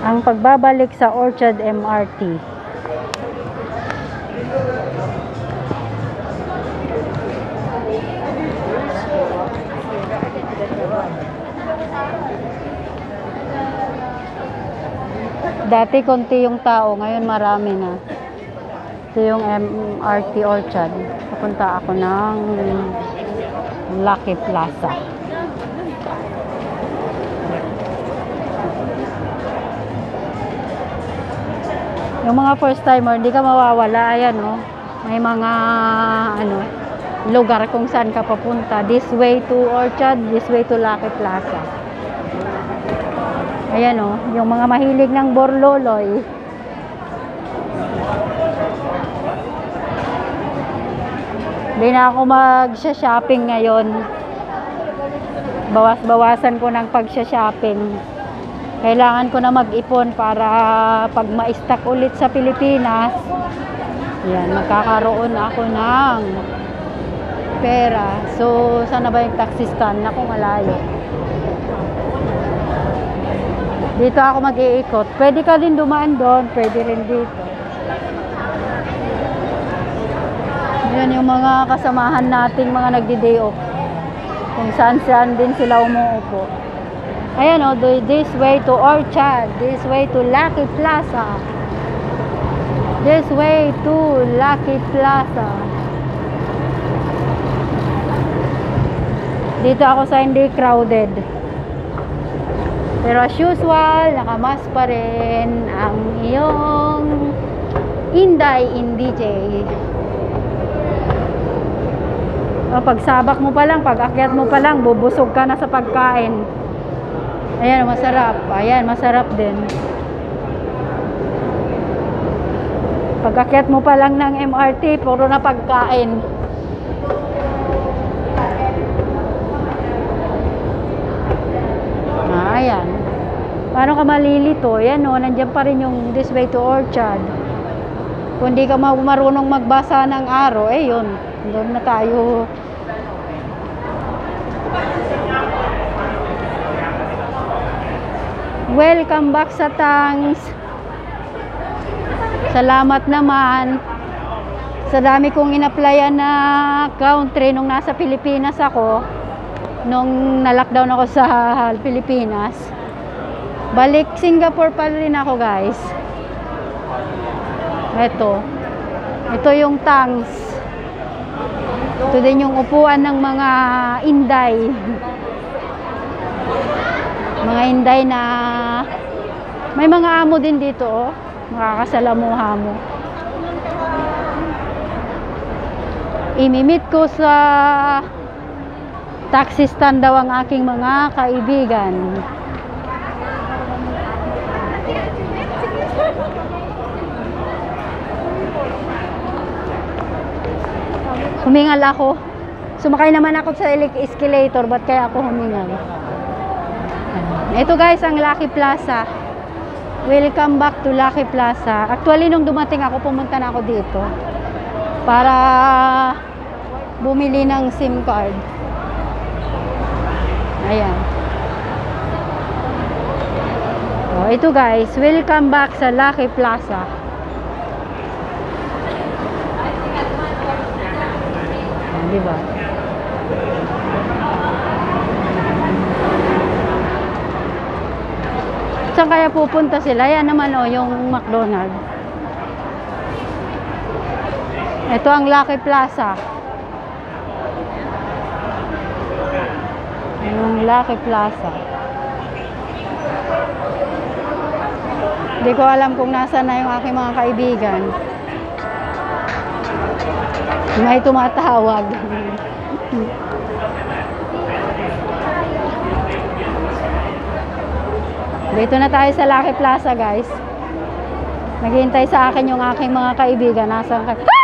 Ang pagbabalik sa Orchard MRT. Dati konti yung tao, ngayon marami na. Ito yung MRT Orchard. Papunta ako ng Lucky Plaza. Yung mga first timer, hindi ka mawawala. Ayan, oh. May mga lugar kung saan ka papunta. This way to Orchard, this way to Lucky Plaza. Ayan, oh. Yung mga mahilig ng Borloloy. Hindi na ako mag-shopping ngayon. Bawas-bawasan ko ng pag-shopping. Kailangan ko na mag-ipon para pag ma-stock ulit sa Pilipinas, yan, magkakaroon ako ng pera. So, sana ba yung taxi stand? Naku, malayo. Dito ako mag-iikot. Pwede ka din dumaan doon, pwede rin dito. Yan yung mga kasamahan nating mga nagdi-day off. Kung saan-saan din sila umuupo. Ayan, o, this way to Orchard, this way to Lucky Plaza, this way to Lucky Plaza. Dito ako sa hindi crowded. Pero as usual, nakamas pa rin ang iyong Inday Indj. Pag sabak mo pa lang, pag akyat mo pa lang, bubusog ka na sa pagkain. Ayan, masarap. Ayan, masarap din. Pag-akyat mo pa lang ng MRT, puro na pagkain. Ayan. Paano ka malilito? Ayan, o, nandiyan pa rin yung this way to Orchard. Kung di ka marunong magbasa ng araw, eh yun. Doon na tayo. Welcome back sa Tangs. Salamat naman sa dami kong in-applyan na country nung nasa Pilipinas ako. Nung na-lockdown ako sa Pilipinas. Balik Singapore pa rin ako, guys. Ito yung Tangs. Ito din yung upuan ng mga Inday. Mga Inday na may mga amo din dito, oh. Makakasalamuha mo. Imimit ko sa taxi stand daw ang aking mga kaibigan. Humingal ako. Sumakay naman ako sa escalator, ba't kaya ako humingal? Ito, guys, ang Lucky Plaza. Welcome back to Lucky Plaza. Actually, nung dumating ako, pumunta na ako dito para bumili ng SIM card. Ayan. Oh, ito, guys, welcome back sa Lucky Plaza. Diba? Saan kaya pupunta sila? Yan naman, oh, yung McDonald's. Ito ang Lucky Plaza. Yung Lucky Plaza. Hindi ko alam kung nasaan na yung aking mga kaibigan. May tumatawag. Dito na tayo sa Lucky Plaza, guys. Naghihintay sa akin yung aking mga kaibigan. Nasaan ka?